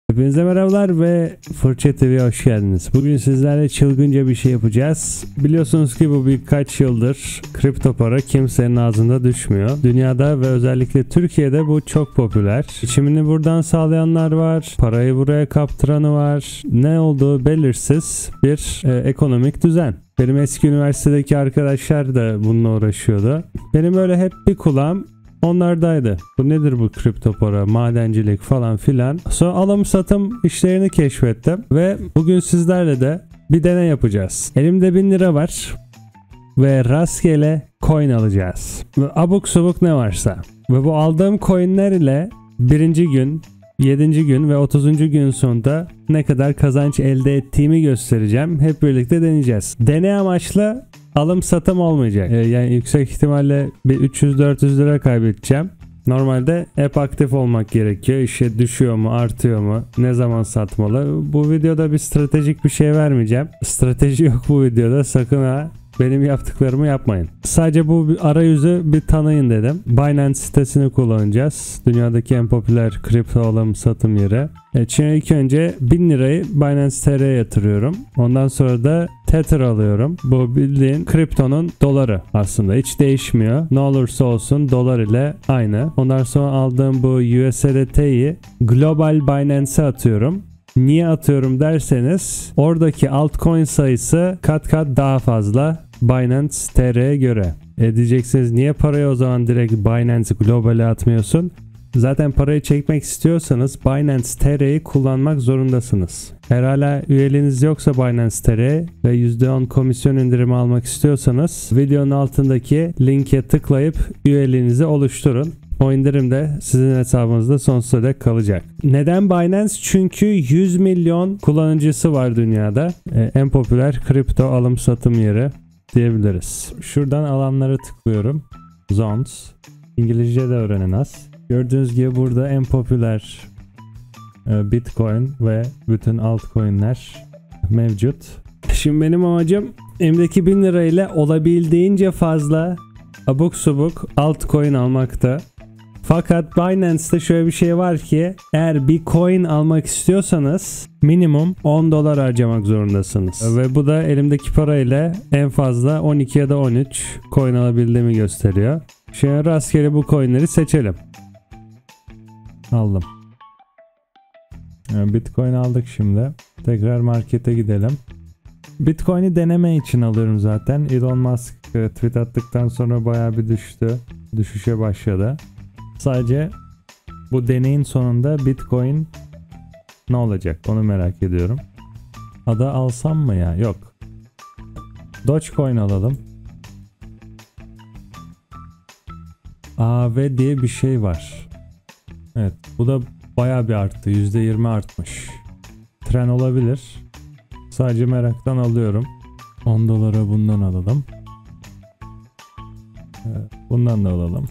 Hepinize merhabalar ve Fırça TV'ye hoş geldiniz. Bugün sizlerle çılgınca bir şey yapacağız. Biliyorsunuz ki bu birkaç yıldır kripto para kimsenin ağzında düşmüyor. Dünyada ve özellikle Türkiye'de bu çok popüler. Geçimini buradan sağlayanlar var. Parayı buraya kaptıranı var. Ne olduğu belirsiz bir ekonomik düzen. Benim eski üniversitedeki arkadaşlar da bununla uğraşıyordu. Benim öyle hep bir kulağım onlardaydı. Bu nedir bu kripto para, madencilik falan filan. Sonra alım satım işlerini keşfettim ve bugün sizlerle de bir deney yapacağız. Elimde 1000 lira var ve rastgele coin alacağız. Abuk subuk ne varsa. Ve bu aldığım coinler ile 1. gün, 7. gün ve 30. gün sonunda ne kadar kazanç elde ettiğimi göstereceğim. Hep birlikte deneyeceğiz. Deney amaçlı alım satım olmayacak. Yani yüksek ihtimalle bir 300-400 lira kaybedeceğim. Normalde hep aktif olmak gerekiyor. İşte düşüyor mu, artıyor mu, ne zaman satmalı. Bu videoda bir stratejik bir şey vermeyeceğim. Strateji yok bu videoda, sakın ha. Benim yaptıklarımı yapmayın. Sadece bu arayüzü bir tanıyın dedim. Binance sitesini kullanacağız. Dünyadaki en popüler kripto alım satım yeri. Şimdi ilk önce 1000 lirayı Binance TR'ye yatırıyorum. Ondan sonra da Tether alıyorum. Bu bildiğin kriptonun doları aslında. Hiç değişmiyor. Ne olursa olsun dolar ile aynı. Ondan sonra aldığım bu USDT'yi Global Binance'e atıyorum. Niye atıyorum derseniz oradaki altcoin sayısı kat kat daha fazla Binance TR'ye göre. Diyeceksiniz niye parayı o zaman direkt Binance Global'e atmıyorsun? Zaten parayı çekmek istiyorsanız Binance TR'yi kullanmak zorundasınız. Eğer hala üyeliğiniz yoksa Binance TR ve %10 komisyon indirimi almak istiyorsanız videonun altındaki linke tıklayıp üyeliğinizi oluşturun. O indirim de sizin hesabınızda sonsuza dek kalacak. Neden Binance? Çünkü 100 milyon kullanıcısı var dünyada. En popüler kripto alım satım yeri diyebiliriz. Şuradan alanlara tıklıyorum. Zones. İngilizce de öğrenin az. Gördüğünüz gibi burada en popüler Bitcoin ve bütün altcoin'ler mevcut. Şimdi benim amacım elimdeki 1000 lirayla olabildiğince fazla abuk subuk altcoin almakta. Fakat Binance'te şöyle bir şey var ki eğer bir coin almak istiyorsanız minimum 10 dolar harcamak zorundasınız. Ve bu da elimdeki parayla en fazla 12 ya da 13 coin alabildiğimi gösteriyor. Şimdi rastgele bu coinleri seçelim. Aldım. Bitcoin aldık şimdi. Tekrar markete gidelim. Bitcoin'i deneme için alıyorum zaten. Elon Musk tweet attıktan sonra bayağı bir düştü. Düşüşe başladı. Sadece bu deneyin sonunda Bitcoin ne olacak onu merak ediyorum. Ada alsam mı ya? Yok. Dogecoin alalım. AV diye bir şey var. Evet, bu da bayağı bir arttı. %20 artmış. Tren olabilir. Sadece meraktan alıyorum. 10 dolara bundan alalım. Evet, bundan da alalım.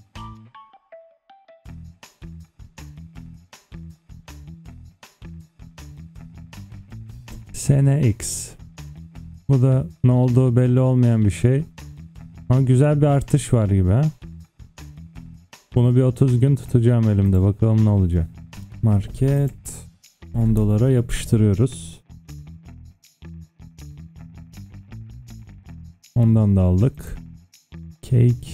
Sene X. Bu da ne olduğu belli olmayan bir şey. Ama güzel bir artış var gibi ha. Bunu bir 30 gün tutacağım elimde. Bakalım ne olacak. Market 10 dolara yapıştırıyoruz. Ondan da aldık. Cake.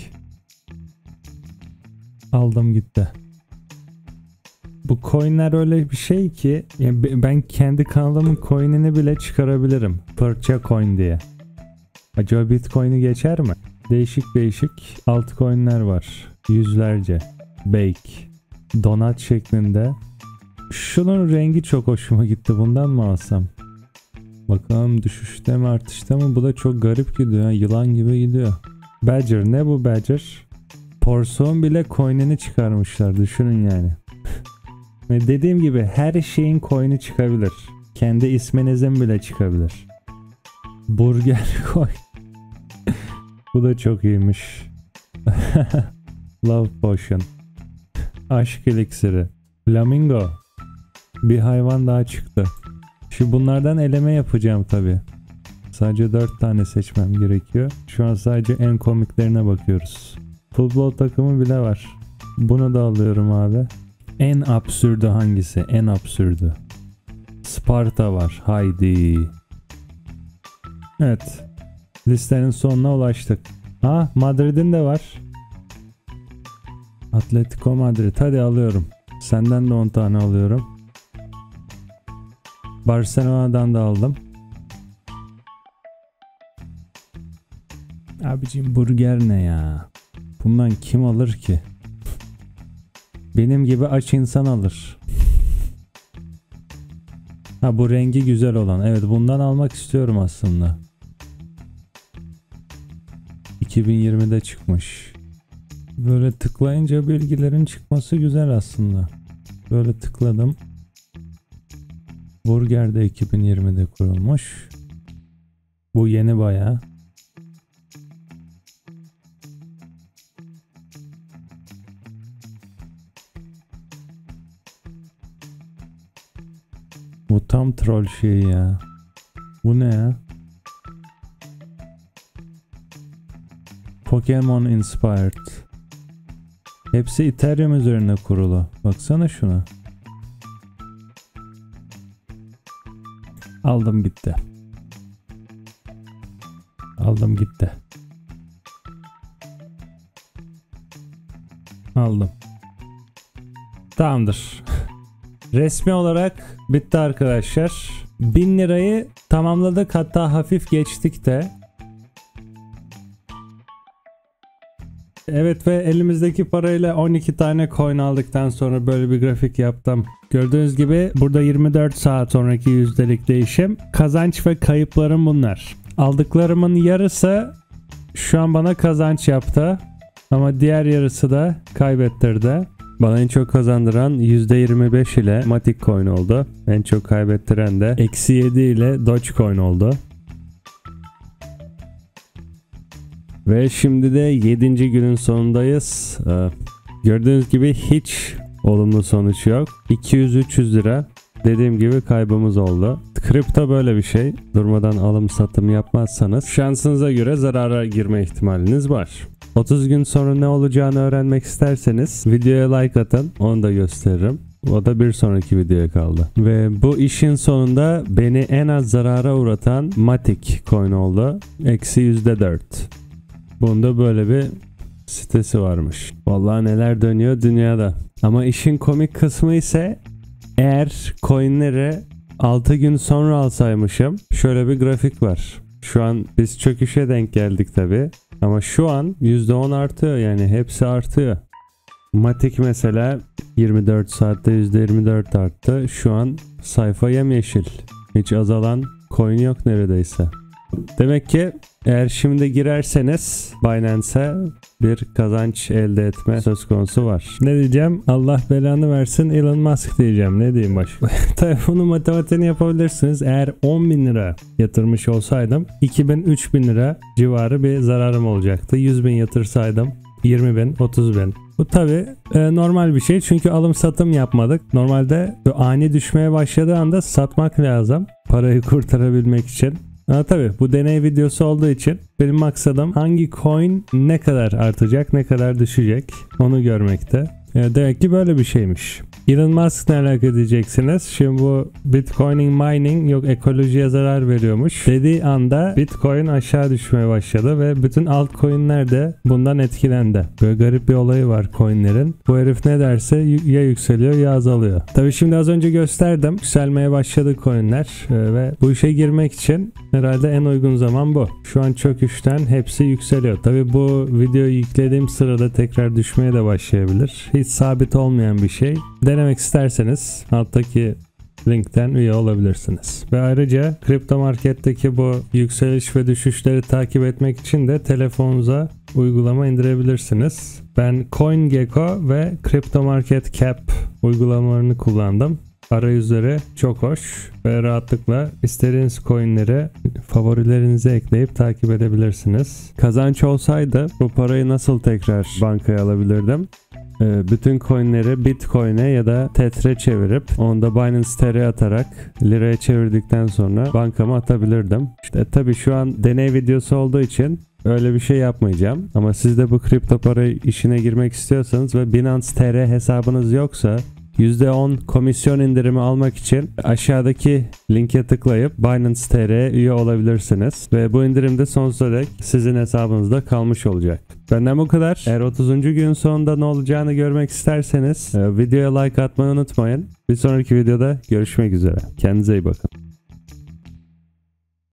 Aldım gitti. Bu coinler öyle bir şey ki ben kendi kanalımın coinini bile çıkarabilirim. Fırça coin diye. Acaba Bitcoin'i geçer mi? Değişik değişik altcoin'ler var. Yüzlerce. Bake. Donat şeklinde. Şunun rengi çok hoşuma gitti. Bundan mı alsam? Bakalım düşüşte mi artışta mı? Bu da çok garip gidiyor. Yılan gibi gidiyor. Badger. Ne bu Badger? Porsuğun bile coin'ini çıkarmışlar. Düşünün yani. Dediğim gibi her şeyin coin'i çıkabilir. Kendi isminizin bile çıkabilir. Burger coin. Bu da çok iyiymiş. Love potion. Aşk eliksiri. Flamingo. Bir hayvan daha çıktı. Şimdi bunlardan eleme yapacağım tabi. Sadece 4 tane seçmem gerekiyor. Şu an sadece en komiklerine bakıyoruz. Futbol takımı bile var. Bunu da alıyorum abi. En absürdü hangisi? En absürdü. Sparta var. Haydi. Evet. Listenin sonuna ulaştık. Madrid'in de var. Atletico Madrid. Hadi alıyorum. Senden de 10 tane alıyorum. Barcelona'dan da aldım. Abicim burger ne ya? Bundan kim alır ki? Benim gibi aç insan alır. Bu rengi güzel olan. Evet, bundan almak istiyorum aslında. 2020'de çıkmış. Böyle tıklayınca bilgilerin çıkması güzel aslında. Böyle tıkladım. Burger de 2020'de kurulmuş. Bu yeni bayağı. Bu tam troll şey ya. Bu ne ya? Pokemon inspired. Hepsi Ethereum üzerine kurulu. Baksana şuna. Aldım gitti. Aldım gitti. Aldım. Tamamdır. Resmi olarak bitti arkadaşlar. 1000 lirayı tamamladık, hatta hafif geçtik de. Evet, ve elimizdeki parayla 12 tane coin aldıktan sonra böyle bir grafik yaptım. Gördüğünüz gibi burada 24 saat sonraki yüzdelik değişim. Kazanç ve kayıplarım bunlar. Aldıklarımın yarısı şu an bana kazanç yaptı. Ama diğer yarısı da kaybettirdi. Bana en çok kazandıran %25 ile Matic Coin oldu. En çok kaybettiren de -7 ile Dogecoin oldu. Ve şimdi de 7. günün sonundayız. Gördüğünüz gibi hiç olumlu sonuç yok. 200-300 lira dediğim gibi kaybımız oldu. Kripto böyle bir şey. Durmadan alım satım yapmazsanız şansınıza göre zarara girme ihtimaliniz var. 30 gün sonra ne olacağını öğrenmek isterseniz videoya like atın, onu da gösteririm. O da bir sonraki videoya kaldı. Ve bu işin sonunda beni en az zarara uğratan Matic Coin oldu. -4. Bunda böyle bir sitesi varmış. Vallahi neler dönüyor dünyada. Ama işin komik kısmı ise eğer coinleri 6 gün sonra alsaymışım, şöyle bir grafik var. Şu an biz çöküşe denk geldik tabi. Ama şu an %10 artıyor, yani hepsi artıyor. Matic mesela 24 saatte %24 arttı. Şu an sayfa yemyeşil. Hiç azalan coin yok neredeyse. Demek ki eğer şimdi girerseniz Binance'e bir kazanç elde etme söz konusu var. Ne diyeceğim? Allah belanı versin Elon Musk diyeceğim. Ne diyeyim başka? Tabii bunun matematiğini yapabilirsiniz. Eğer 10.000 lira yatırmış olsaydım 2000-3000 lira civarı bir zararım olacaktı. 100.000 yatırsaydım 20.000, 30.000. Bu tabi normal bir şey, çünkü alım satım yapmadık. Normalde ani düşmeye başladığı anda satmak lazım parayı kurtarabilmek için. Tabi bu deney videosu olduğu için benim maksadım hangi coin ne kadar artacak, ne kadar düşecek onu görmekte. Demek ki böyle bir şeymiş. Elon Musk ne alaka diyeceksiniz. Şimdi bu Bitcoin mining yok ekolojiye zarar veriyormuş dediği anda Bitcoin aşağı düşmeye başladı ve bütün altcoin'ler de bundan etkilendi. Böyle garip bir olayı var coin'lerin. Bu herif ne derse ya yükseliyor ya azalıyor. Tabii şimdi az önce gösterdim. Yükselmeye başladı coin'ler ve bu işe girmek için herhalde en uygun zaman bu. Şu an çöküşten hepsi yükseliyor. Tabii bu videoyu yüklediğim sırada tekrar düşmeye de başlayabilir. Hiç sabit olmayan bir şey. Denemek isterseniz alttaki linkten üye olabilirsiniz. Ve ayrıca kripto marketteki bu yükseliş ve düşüşleri takip etmek için de telefonunuza uygulama indirebilirsiniz. Ben CoinGecko ve Crypto Market Cap uygulamalarını kullandım. Arayüzleri çok hoş ve rahatlıkla istediğiniz coinleri favorilerinize ekleyip takip edebilirsiniz. Kazanç olsaydı bu parayı nasıl tekrar bankaya alabilirdim? Bütün coinleri Bitcoin'e ya da Tether'e çevirip onu da Binance TR atarak liraya çevirdikten sonra bankama atabilirdim. İşte tabii şu an deney videosu olduğu için öyle bir şey yapmayacağım. Ama siz de bu kripto para işine girmek istiyorsanız ve Binance TR hesabınız yoksa %10 komisyon indirimi almak için aşağıdaki linke tıklayıp Binance TR'ye üye olabilirsiniz. Ve bu indirim de sonsuza dek sizin hesabınızda kalmış olacak. Benden bu kadar. Eğer 30. gün sonunda ne olacağını görmek isterseniz videoya like atmayı unutmayın. Bir sonraki videoda görüşmek üzere. Kendinize iyi bakın.